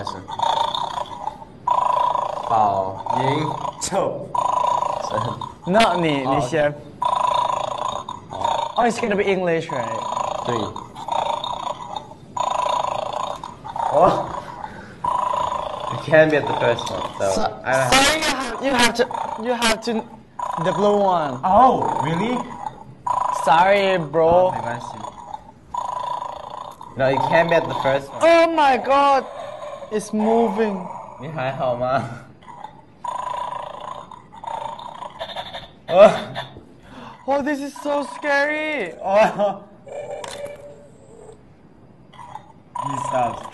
始。宝赢就真。 No， 你先。Oh, it's gonna be English, right? 对。Oh. I can't get the first one, so I don't Sorry, you have to the blue one. Oh, really? Sorry, bro. 没关系。No, you can't get the first one. Oh my god, it's moving. 你还好吗？哦。 Oh, this is so scary. Oh. He stopped.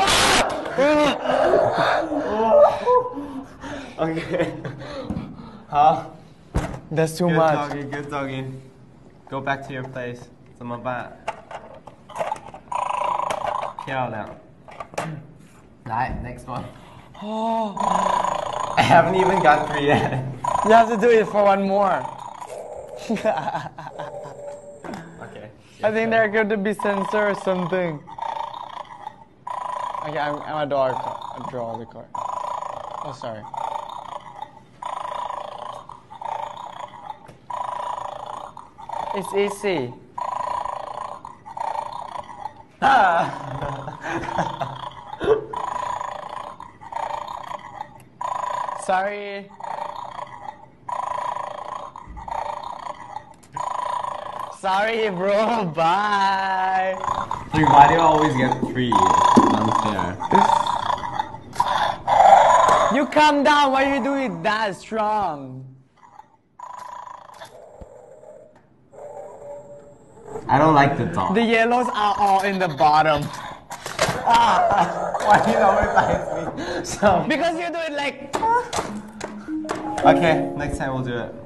Okay. 好。 That's too Good much. doggy, good doggy. Go back to your place. 怎么办？漂亮。来 ，next one. Oh. I haven't even got 3 yet. You have to do it for one more. Okay. I think they're going to be censored or something. Okay, I'm a draw the card. Oh, sorry. It's easy. Sorry. Sorry, bro. Bye. Dude, why do you always get 3? It's unfair. You calm down. Why are you doing that strong? I don't like the dog. The yellows are all in the bottom. Why do you always like me? So. Because you do it like. Okay, next time we'll do it.